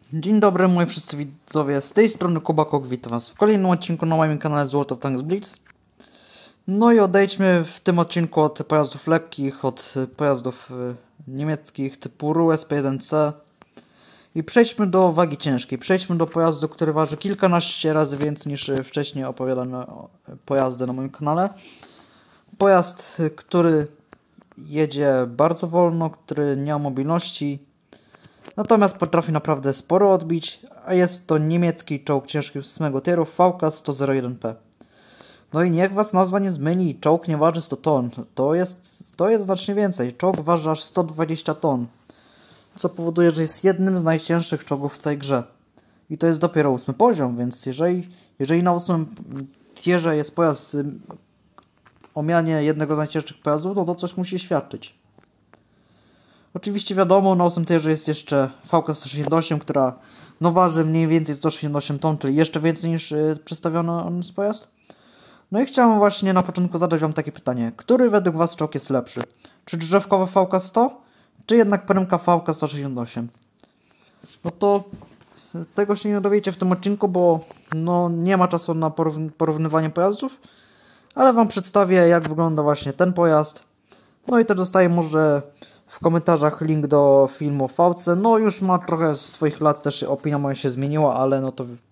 Dzień dobry moi wszyscy widzowie, z tej strony Kubakok, witam was w kolejnym odcinku na moim kanale z World of Tanks Blitz. No i odejdźmy w tym odcinku od pojazdów lekkich, od pojazdów niemieckich typu RU SP1C i przejdźmy do wagi ciężkiej. Przejdźmy do pojazdu, który waży kilkanaście razy więcej niż wcześniej opowiadane pojazdy na moim kanale. Pojazd, który jedzie bardzo wolno, który nie ma mobilności, natomiast potrafi naprawdę sporo odbić, a jest to niemiecki czołg ciężki 8 tieru VK-101P. No i niech was nazwa nie zmyli, czołg nie waży 100 ton, to jest znacznie więcej, czołg waży aż 120 ton, co powoduje, że jest jednym z najcięższych czołgów w całej grze. I to jest dopiero 8 poziom, więc jeżeli na 8 tierze jest pojazd o mianie jednego z najcięższych pojazdów, no to coś musi świadczyć. Oczywiście wiadomo, na 8 tierze jest jeszcze VK-168, która waży mniej więcej 168 ton, czyli jeszcze więcej niż przedstawiony jest pojazd. No i chciałem właśnie na początku zadać wam takie pytanie. Który według was czołg jest lepszy? Czy drzewkowa VK-100, czy jednak prymka VK-168? No to tego się nie dowiecie w tym odcinku, bo nie ma czasu na porównywanie pojazdów, ale wam przedstawię, jak wygląda właśnie ten pojazd. No i też dostaję może w komentarzach link do filmu o VC. No już ma trochę swoich lat, też opinia moja się zmieniła, ale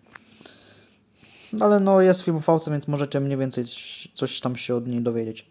jest film o VC, więc możecie mniej więcej coś tam się od niej dowiedzieć.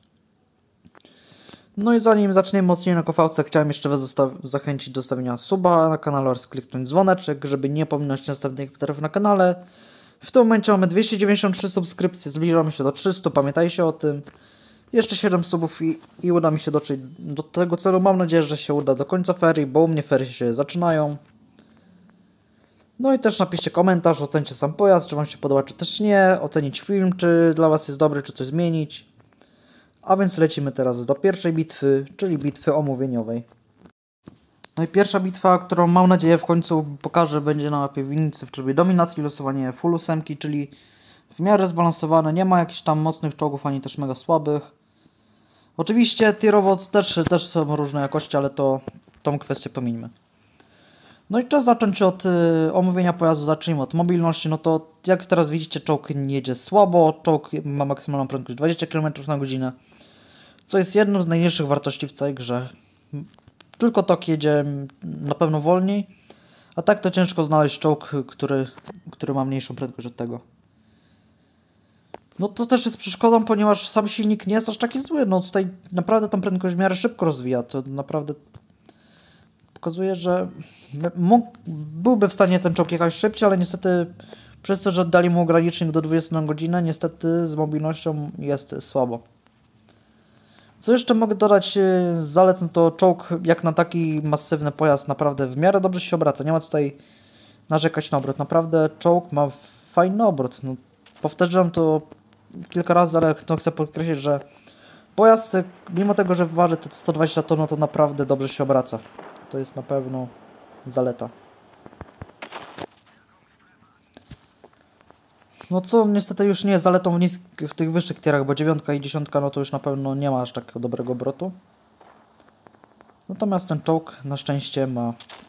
No i zanim zaczniemy odcinek o VC, chciałem jeszcze was zachęcić do stawienia suba na kanale oraz kliknąć dzwoneczek, żeby nie pominąć następnych materiałów na kanale. W tym momencie mamy 293 subskrypcje, zbliżamy się do 300, pamiętajcie o tym. Jeszcze 7 subów i uda mi się dotrzeć do tego celu. Mam nadzieję, że się uda do końca ferii, bo u mnie ferie się zaczynają. No i też napiszcie komentarz, ocencie sam pojazd, czy wam się podoba, czy też nie. Ocenić film, czy dla was jest dobry, czy coś zmienić. A więc lecimy teraz do pierwszej bitwy, czyli bitwy omówieniowej. No i pierwsza bitwa, którą mam nadzieję w końcu pokażę, będzie na mapie winnicy w trybie dominacji, losowanie full 8, czyli w miarę zbalansowane, nie ma jakichś tam mocnych czołgów, ani też mega słabych. Oczywiście tierowo też są różne jakości, ale tą kwestię pomińmy. No i czas zacząć od omówienia pojazdu. Zacznijmy od mobilności. No to jak teraz widzicie, czołg jedzie słabo, czołg ma maksymalną prędkość 20 km na godzinę, co jest jedną z najniższych wartości w całej grze. Tylko tok jedzie na pewno wolniej, a tak to ciężko znaleźć czołg, który ma mniejszą prędkość od tego. No to też jest przeszkodą, ponieważ sam silnik nie jest aż taki zły. No tutaj naprawdę tą prędkość w miarę szybko rozwija. To naprawdę pokazuje, że byłby w stanie ten czołg jechać szybciej, ale niestety przez to, że dali mu ogranicznik do 20 na godzinę, niestety z mobilnością jest słabo. Co jeszcze mogę dodać z zalet, no to czołg jak na taki masywny pojazd naprawdę w miarę dobrze się obraca. Nie ma tutaj narzekać na obrót. Naprawdę czołg ma fajny obrót. No, powtarzam to kilka razy, ale chcę podkreślić, że pojazd, mimo tego, że waży te 120 ton, no to naprawdę dobrze się obraca. To jest na pewno zaleta. No co niestety już nie jest zaletą w tych wyższych tierach, bo 9 i 10 no to już na pewno nie ma aż takiego dobrego obrotu. Natomiast ten czołg na szczęście ma.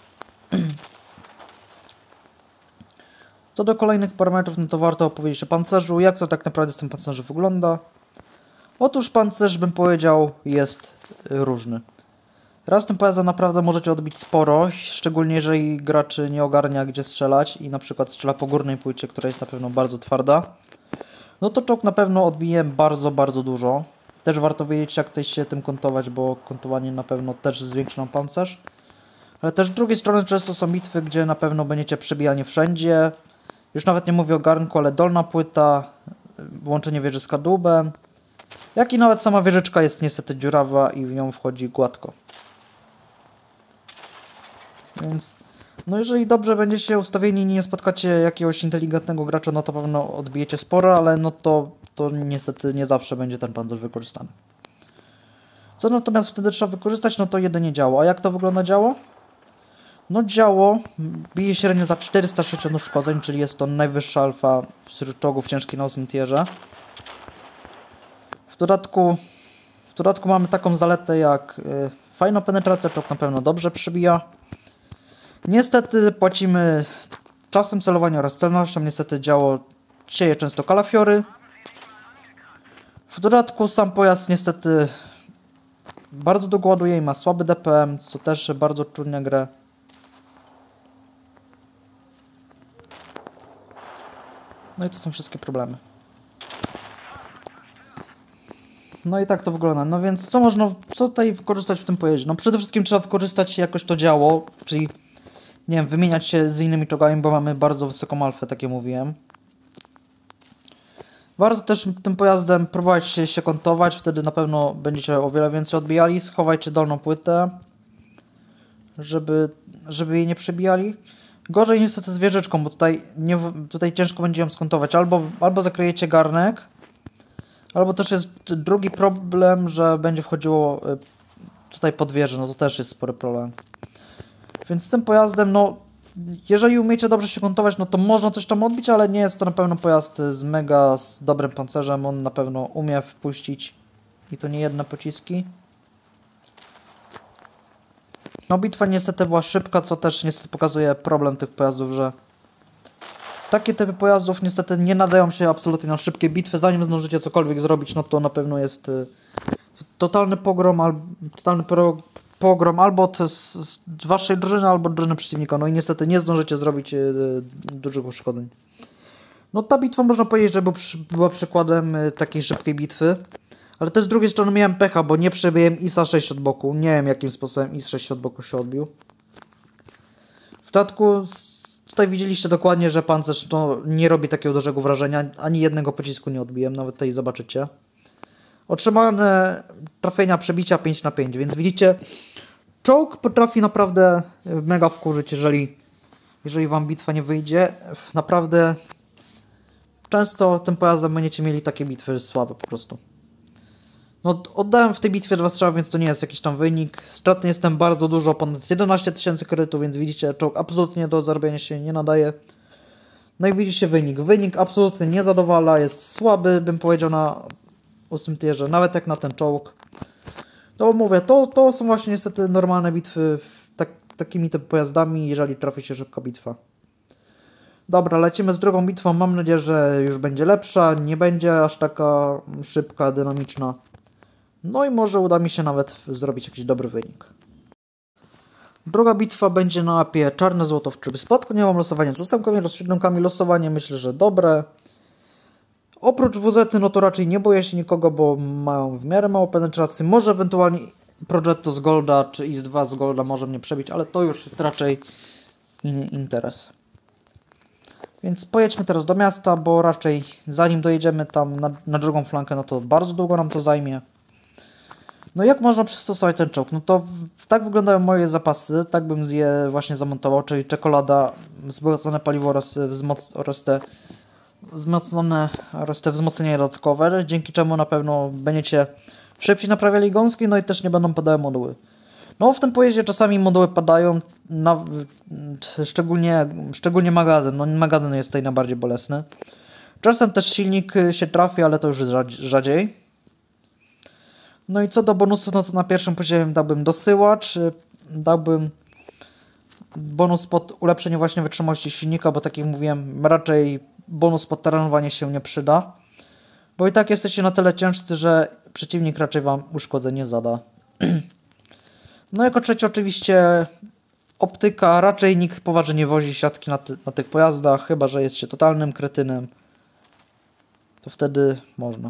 Co do kolejnych parametrów, no to warto opowiedzieć o pancerzu, jak to tak naprawdę z tym pancerzem wygląda. Otóż pancerz, bym powiedział, jest różny. Raz tym pojazdem naprawdę możecie odbić sporo, szczególnie jeżeli graczy nie ogarnia gdzie strzelać i na przykład strzela po górnej płycie, która jest na pewno bardzo twarda. No to czołg na pewno odbije bardzo, bardzo dużo. Też warto wiedzieć, jak też się tym kontować, bo kontowanie na pewno też zwiększy nam pancerz. Ale też z drugiej strony często są bitwy, gdzie na pewno będziecie przebijani wszędzie. Już nawet nie mówię o garnku, ale dolna płyta, włączenie wieży z kadłubem. Jak i nawet sama wieżyczka jest niestety dziurawa i w nią wchodzi gładko. Więc no jeżeli dobrze będziecie ustawieni i nie spotkacie jakiegoś inteligentnego gracza, no to pewno odbijecie sporo, ale no to niestety nie zawsze będzie ten pancerz wykorzystany. Co natomiast wtedy trzeba wykorzystać, no to jedynie działo. A jak to wygląda działo? No działo bije średnio za 460 uszkodzeń, czyli jest to najwyższa alfa wśród czołgów ciężkich na 8 tierze. W dodatku mamy taką zaletę jak fajna penetracja, czołg na pewno dobrze przybija. Niestety płacimy czasem celowania oraz celnością. Niestety działo sieje często kalafiory. W dodatku sam pojazd niestety bardzo długo ładuje i ma słaby DPM, co też bardzo trudnia grę. No i to są wszystkie problemy. No i tak to wygląda. No więc co tutaj wykorzystać w tym pojeździe? No przede wszystkim trzeba wykorzystać jakoś to działo, czyli nie wiem, wymieniać się z innymi czołgami, bo mamy bardzo wysoką alfę, tak jak mówiłem. Warto też tym pojazdem próbować się kątować, wtedy na pewno będziecie o wiele więcej odbijali. Schowajcie dolną płytę, żeby jej nie przebijali. Gorzej niestety z wieżyczką, bo tutaj ciężko będzie ją skontować. Albo zakryjecie garnek, albo też jest drugi problem, że będzie wchodziło tutaj pod wieżę, no to też jest spory problem. Więc z tym pojazdem, no jeżeli umiecie dobrze się kątować, no to można coś tam odbić, ale nie jest to na pewno pojazd z dobrym pancerzem. On na pewno umie wpuścić i to nie jedne pociski. No bitwa niestety była szybka, co też niestety pokazuje problem tych pojazdów, że takie typy pojazdów niestety nie nadają się absolutnie na szybkie bitwy. Zanim zdążycie cokolwiek zrobić, no to na pewno jest totalny pogrom albo z waszej drużyny, albo drużyny przeciwnika. No i niestety nie zdążycie zrobić dużych uszkodzeń. No ta bitwa można powiedzieć, że była przykładem takiej szybkiej bitwy. Ale też z drugiej strony miałem pecha, bo nie przebiłem ISA 6 od boku. Nie wiem jakim sposobem IS 6 od boku się odbił. W dodatku tutaj widzieliście dokładnie, że pancerz nie robi takiego dużego wrażenia. Ani jednego pocisku nie odbiłem, nawet tutaj zobaczycie. Otrzymane trafienia przebicia 5 na 5, więc widzicie, czołg potrafi naprawdę mega wkurzyć, jeżeli wam bitwa nie wyjdzie. Naprawdę często tym pojazdem będziecie mieli takie bitwy słabe po prostu. No, oddałem w tej bitwie 2 strzały, więc to nie jest jakiś tam wynik. Stratny jestem bardzo dużo, ponad 11 000 kredytów, więc widzicie, czołg absolutnie do zarobienia się nie nadaje. No i widzicie wynik. Wynik absolutnie nie zadowala, jest słaby, bym powiedział, na 8 tierze, nawet jak na ten czołg. No mówię, to są właśnie niestety normalne bitwy takimi typ pojazdami, jeżeli trafi się szybka bitwa. Dobra, lecimy z drugą bitwą. Mam nadzieję, że już będzie lepsza, nie będzie aż taka szybka, dynamiczna. No i może uda mi się nawet zrobić jakiś dobry wynik. Druga bitwa będzie na mapie Czarne Złoto w trybie spadku. Nie mam losowania z 8, z 7. Losowanie myślę, że dobre. Oprócz WZ, no to raczej nie boję się nikogo, bo mają w miarę mało penetracji. Może ewentualnie Progetto z Golda, czy IS-2 z Golda może mnie przebić, ale to już jest raczej inny interes. Więc pojedźmy teraz do miasta, bo raczej zanim dojedziemy tam na drugą flankę, no to bardzo długo nam to zajmie. No jak można przystosować ten czołg? No to tak wyglądają moje zapasy, tak bym je właśnie zamontował, czyli czekolada, wzbogacone paliwo oraz te wzmocnienia dodatkowe, dzięki czemu na pewno będziecie szybciej naprawiali gąski, no i też nie będą padały moduły. No w tym pojeździe czasami moduły padają, szczególnie magazyn, no magazyn jest tutaj najbardziej bolesny. Czasem też silnik się trafi, ale to już jest rzadziej. No i co do bonusu, no to na pierwszym poziomie dałbym dosyłacz, dałbym bonus pod ulepszenie właśnie wytrzymałości silnika, bo tak jak mówiłem, raczej bonus pod terenowanie się nie przyda. Bo i tak jesteście na tyle ciężcy, że przeciwnik raczej wam uszkodzeń nie zada. No jako trzecie oczywiście optyka. Raczej nikt poważnie nie wozi siatki na tych pojazdach, chyba że jest się totalnym kretynem. To wtedy można.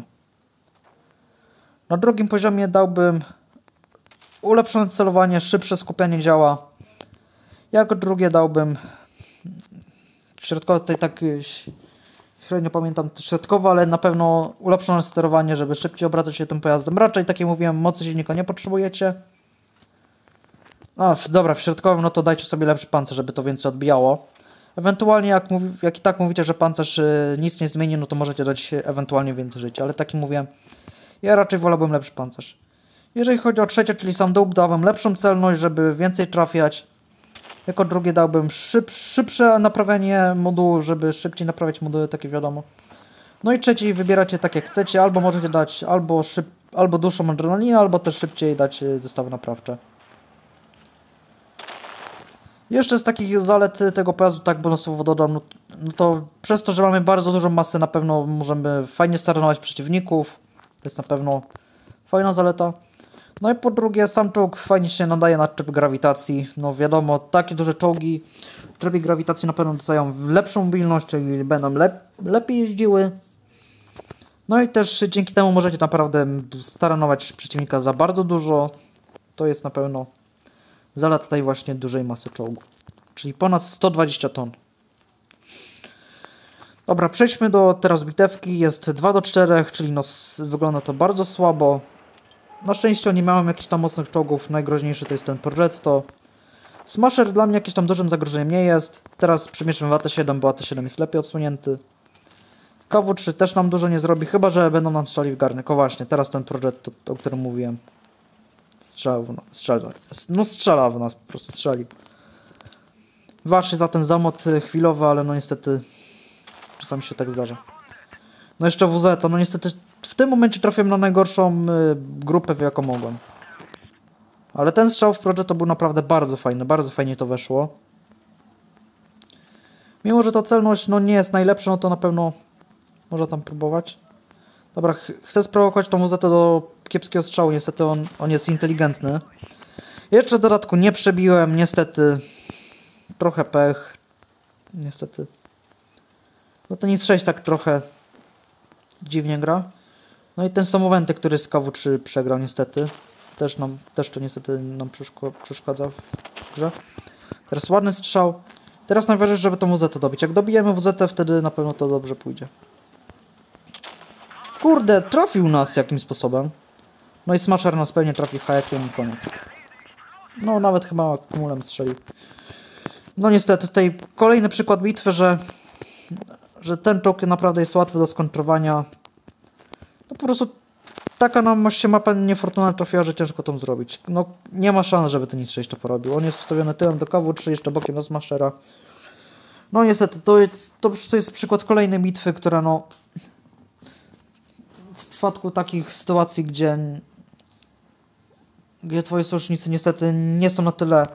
Na drugim poziomie dałbym ulepszone celowanie, szybsze skupianie działa. Jako drugie dałbym środkowe, tutaj tak średnio pamiętam środkowo, ale na pewno ulepszone sterowanie, żeby szybciej obracać się tym pojazdem. Raczej, tak jak mówiłem, mocy silnika nie potrzebujecie. No dobra, w środkowym no to dajcie sobie lepszy pancerz, żeby to więcej odbijało. Ewentualnie jak i tak mówicie, że pancerz nic nie zmieni, no to możecie dać ewentualnie więcej życia, ale tak jak mówiłem, ja raczej wolałbym lepszy pancerz. Jeżeli chodzi o trzecie, czyli sam dół, dałbym lepszą celność, żeby więcej trafiać. Jako drugie dałbym szybsze naprawianie modułu, żeby szybciej naprawiać moduły, takie wiadomo. No i trzeci wybieracie tak jak chcecie, albo możecie dać albo dłuższą adrenalinę, albo też szybciej dać zestawy naprawcze. Jeszcze z takich zalet tego pojazdu, tak bonusowo dodam, no to przez to, że mamy bardzo dużą masę, na pewno możemy fajnie staranować przeciwników. To jest na pewno fajna zaleta. No i po drugie, sam czołg fajnie się nadaje na tryb grawitacji. No wiadomo, takie duże czołgi w trybie grawitacji na pewno dostają lepszą mobilność, czyli będą lepiej jeździły. No i też dzięki temu możecie naprawdę staranować przeciwnika za bardzo dużo. To jest na pewno zaleta tej właśnie dużej masy czołgu. Czyli ponad 120 ton. Dobra, przejdźmy do teraz bitewki. Jest 2-4, czyli no, wygląda to bardzo słabo. Na szczęście nie miałem jakichś tam mocnych czołgów. Najgroźniejszy to jest ten Progetto. Smasher dla mnie jakimś tam dużym zagrożeniem nie jest. Teraz przemieszczmy w AT-7, bo AT-7 jest lepiej odsunięty. KW-3 też nam dużo nie zrobi, chyba że będą nam strzeli w garnek. O właśnie, teraz ten Progetto, o którym mówiłem. Strzela w nas, po prostu strzeli. Waszy za ten zamot chwilowy, ale no niestety czasami się tak zdarza. No jeszcze WZ, no niestety w tym momencie trafiłem na najgorszą grupę, w jaką mogłem. Ale ten strzał w Progetto był naprawdę bardzo fajny, bardzo fajnie to weszło. Mimo że ta celność no nie jest najlepsza, no to na pewno można tam próbować. Dobra, chcę sprowokować tą WZ do kiepskiego strzału, niestety on jest inteligentny. Jeszcze w dodatku nie przebiłem, niestety. Trochę pech. Niestety. No ten IS-6 tak trochę dziwnie gra. No i ten Samowenty, który z KW-3 przegrał niestety. Też to niestety nam przeszkadza w grze. Teraz ładny strzał. Teraz najważniejsze, żeby tą WZ dobić. Jak dobijemy WZ, wtedy na pewno to dobrze pójdzie. Kurde, trafił nas jakimś sposobem. No i Smasher nas pewnie trafi hajakiem i koniec. No nawet chyba kumulem strzelił. No niestety, tutaj kolejny przykład bitwy, że ten czołg naprawdę jest łatwy do skontrowania. No po prostu taka nam się mapa niefortunna trafiła, że ciężko to zrobić. No nie ma szans, żeby ten IS-6 to porobił. On jest ustawiony tyłem do KW-3, jeszcze bokiem do Smashera. No niestety, to jest przykład kolejnej bitwy, która no... W przypadku takich sytuacji, gdzie twoi sojusznicy niestety nie są na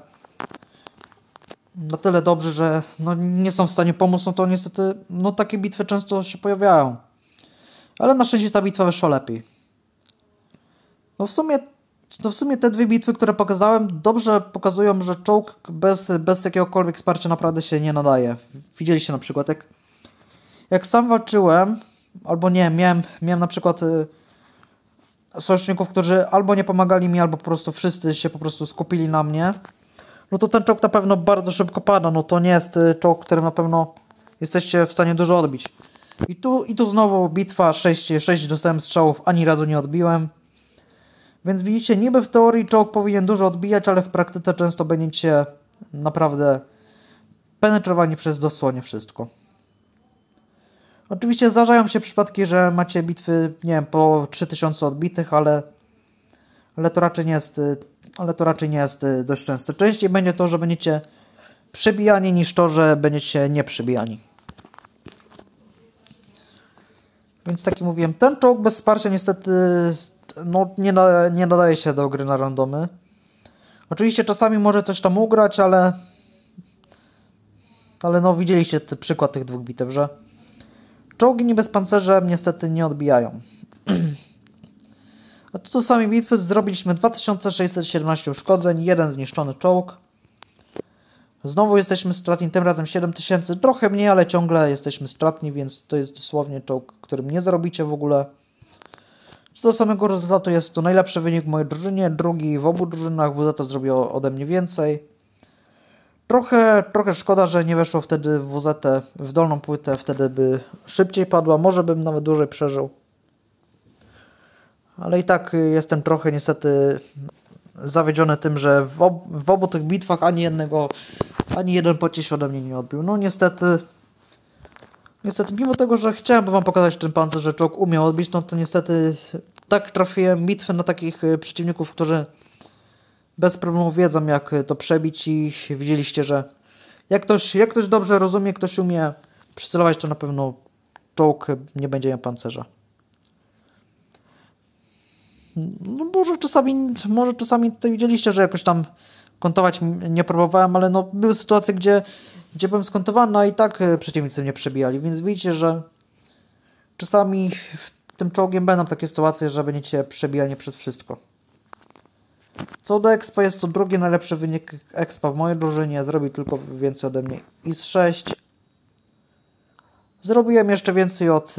tyle dobrzy, że no, nie są w stanie pomóc, no to niestety no, takie bitwy często się pojawiają. Ale na szczęście ta bitwa wyszła lepiej. No w sumie te dwie bitwy, które pokazałem, dobrze pokazują, że czołg bez jakiegokolwiek wsparcia naprawdę się nie nadaje. Widzieliście na przykład, jak sam walczyłem, albo nie, miałem na przykład sojuszników, którzy albo nie pomagali mi, albo po prostu wszyscy się po prostu skupili na mnie, no to ten czołg na pewno bardzo szybko pada. No to nie jest czołg, którym na pewno jesteście w stanie dużo odbić. I tu znowu bitwa 6 dostałem strzałów, ani razu nie odbiłem. Więc widzicie, niby w teorii czołg powinien dużo odbijać, ale w praktyce często będziecie naprawdę penetrowani przez dosłownie wszystko. Oczywiście zdarzają się przypadki, że macie bitwy, nie wiem, po 3000 odbitych, ale to raczej nie jest dość częste. Częściej będzie to, że będziecie przebijani, niż to, że będziecie nieprzebijani. Więc tak jak mówiłem, ten czołg bez wsparcia niestety no, nie nadaje się do gry na randomy. Oczywiście czasami może coś tam ugrać, ale no widzieliście przykład tych dwóch bitew, że czołgi niby z pancerzem niestety nie odbijają. A tu sami bitwy zrobiliśmy 2617 uszkodzeń, jeden zniszczony czołg. Znowu jesteśmy stratni, tym razem 7000, trochę mniej, ale ciągle jesteśmy stratni, więc to jest dosłownie czołg, którym nie zarobicie w ogóle. Do samego rezultatu jest to najlepszy wynik w mojej drużynie, drugi w obu drużynach, WZ zrobiło ode mnie więcej. Trochę szkoda, że nie weszło wtedy w WZ w dolną płytę, wtedy by szybciej padła, może bym nawet dłużej przeżył. Ale i tak jestem trochę niestety zawiedziony tym, że w obu tych bitwach ani jeden pocisk ode mnie nie odbił. No niestety, mimo tego, że chciałem wam pokazać ten pancerz, że czołg umiał odbić, no to niestety tak trafiłem bitwę na takich przeciwników, którzy bez problemu wiedzą, jak to przebić, i widzieliście, że jak ktoś dobrze rozumie, ktoś umie przycelować, to na pewno czołg nie będzie miał pancerza. No może czasami tutaj widzieliście, że jakoś tam kontować nie próbowałem, ale no były sytuacje, gdzie byłem skontowany, a i tak przeciwnicy mnie przebijali, więc widzicie, że czasami tym czołgiem będą takie sytuacje, że będziecie przebijani przez wszystko. Co do expa, jest to drugi najlepszy wynik expa w mojej drużynie, zrobił tylko więcej ode mnie IS-6. Zrobiłem jeszcze więcej od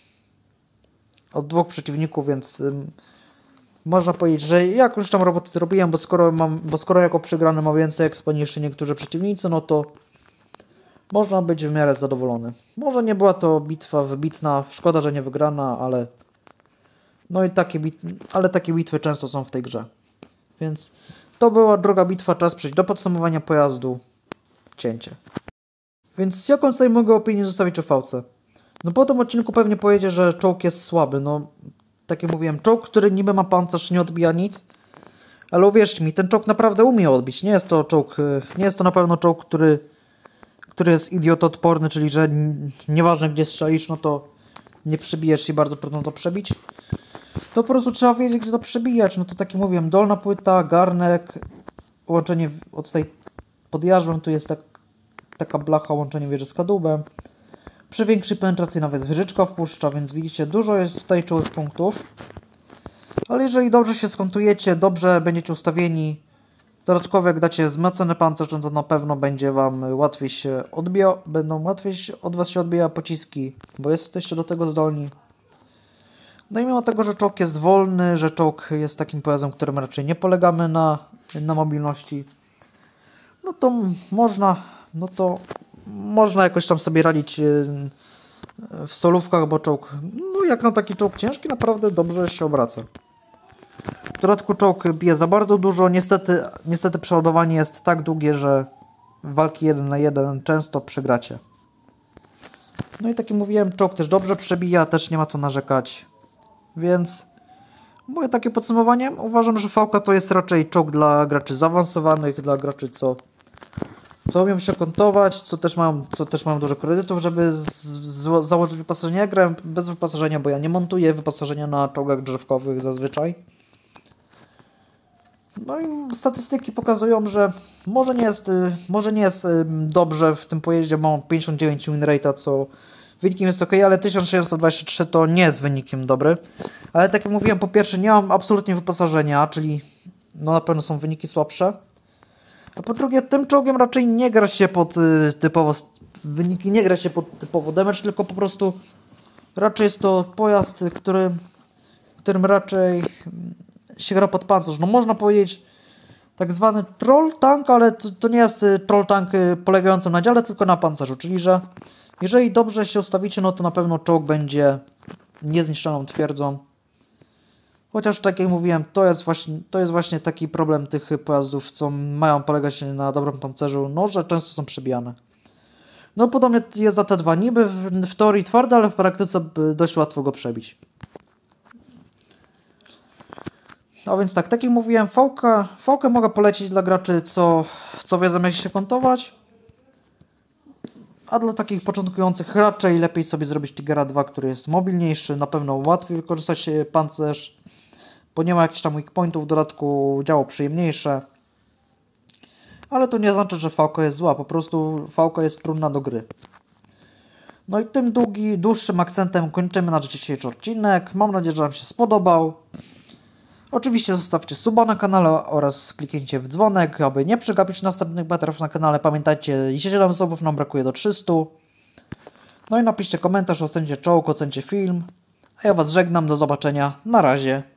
dwóch przeciwników, więc można powiedzieć, że jakąś tam roboty zrobiłem, bo skoro jako przegrany ma więcej expa niż niektórzy przeciwnicy, no to można być w miarę zadowolony. Może nie była to bitwa wybitna, szkoda, że nie wygrana, ale no i takie bitwy często są w tej grze. Więc to była druga bitwa, czas przejść do podsumowania pojazdu. Cięcie. Więc jaką tutaj mogę opinię zostawić o V-ce? No po tym odcinku pewnie powiedzie, że czołg jest słaby. No, tak jak mówiłem, czołg, który niby ma pancerz, nie odbija nic. Ale uwierzcie mi, ten czołg naprawdę umie odbić. Nie jest to na pewno czołg, który jest idiotoodporny, czyli że nieważne gdzie strzelisz, no to nie przebijesz się, bardzo trudno to przebić. To po prostu trzeba wiedzieć, gdzie to przebijać. No to tak jak mówiłem, dolna płyta, garnek, łączenie tutaj pod jarzmem, tu jest taka blacha, łączenie wieży z kadłubem. Przy większej penetracji nawet wieżyczka wpuszcza, więc widzicie, dużo jest tutaj czułych punktów. Ale jeżeli dobrze się skontujecie, dobrze będziecie ustawieni, dodatkowo jak dacie wzmocniony pancerz, no to na pewno będzie wam łatwiej się od was się odbija pociski, bo jesteście do tego zdolni. No i mimo tego, że czołg jest wolny, że czołg jest takim pojazdem, którym raczej nie polegamy na mobilności, no to można jakoś tam sobie radzić w solówkach, bo czołg, no jak na taki czołg ciężki, naprawdę dobrze się obraca. W dodatku czołg bije za bardzo dużo, niestety przeładowanie jest tak długie, że w walki 1 na 1 często przegracie. No i tak jak mówiłem, czołg też dobrze przebija, też nie ma co narzekać. Więc moje takie podsumowanie, uważam, że V-ka to jest raczej czołg dla graczy zaawansowanych, dla graczy co umiem się kontować, co też mają dużo kredytów, żeby założyć wyposażenie. Ja grałem bez wyposażenia, bo ja nie montuję wyposażenia na czołgach drzewkowych zazwyczaj. No i statystyki pokazują, że może nie jest dobrze w tym pojeździe, mam 59 win rate'a, co wynikiem jest ok, ale 1623 to nie jest wynikiem dobry. Ale tak jak mówiłem, po pierwsze nie mam absolutnie wyposażenia, czyli no na pewno są wyniki słabsze. A po drugie, tym czołgiem raczej nie gra się pod typowo damage, tylko po prostu raczej jest to pojazd, którym raczej się gra pod pancerz. No można powiedzieć tak zwany troll tank, ale to nie jest troll tank polegający na dziale, tylko na pancerzu, czyli że jeżeli dobrze się ustawicie, no to na pewno czołg będzie niezniszczoną twierdzą. Chociaż tak jak mówiłem, to jest właśnie taki problem tych pojazdów, co mają polegać na dobrym pancerzu, no że często są przebijane. No podobnie jest za T2, niby w teorii twarde, ale w praktyce dość łatwo go przebić. No więc tak jak mówiłem, V-kę mogę polecić dla graczy, co wiedzą jak się kontować. A dla takich początkujących raczej lepiej sobie zrobić Tigera 2, który jest mobilniejszy, na pewno łatwiej wykorzystać pancerz, bo nie ma jakichś tam weak pointów, w dodatku działo przyjemniejsze. Ale to nie znaczy, że V-ka jest zła, po prostu V-ka jest trudna do gry. No i tym dłuższym akcentem kończymy nasz dzisiejszy odcinek. Mam nadzieję, że Wam się spodobał. Oczywiście zostawcie suba na kanale oraz kliknijcie w dzwonek, aby nie przegapić następnych materiałów na kanale. Pamiętajcie, 7 subów nam brakuje do 300. No i napiszcie komentarz, ocencie czołg, ocencie film. A ja Was żegnam, do zobaczenia. Na razie.